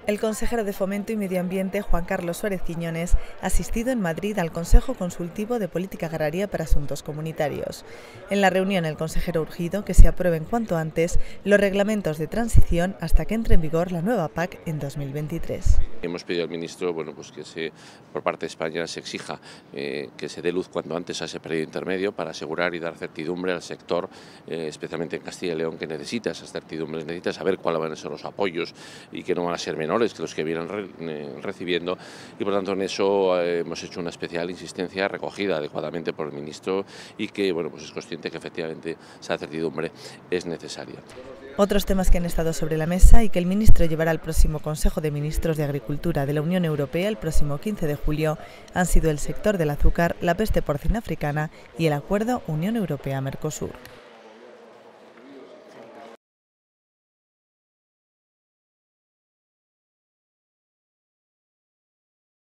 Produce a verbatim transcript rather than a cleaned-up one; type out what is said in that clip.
El consejero de Fomento y Medio Ambiente, Juan Carlos Suárez Quiñones, ha asistido en Madrid al Consejo Consultivo de Política Agraria para Asuntos Comunitarios. En la reunión, el consejero ha urgido que se aprueben cuanto antes los reglamentos de transición hasta que entre en vigor la nueva P A C en dos mil veintitrés. Hemos pedido al ministro bueno, pues que se, por parte de España se exija eh, que se dé luz cuanto antes a ese periodo intermedio para asegurar y dar certidumbre al sector, eh, especialmente en Castilla y León, que necesita esas certidumbres, necesita saber cuáles van a ser los apoyos y que no van a ser menores que los que vienen re, eh, recibiendo, y por tanto en eso eh, hemos hecho una especial insistencia recogida adecuadamente por el ministro y que bueno, pues es consciente que efectivamente esa certidumbre es necesaria. Otros temas que han estado sobre la mesa y que el ministro llevará al próximo Consejo de Ministros de Agricultura de la Unión Europea el próximo quince de julio han sido el sector del azúcar, la peste porcina africana y el acuerdo Unión Europea-Mercosur.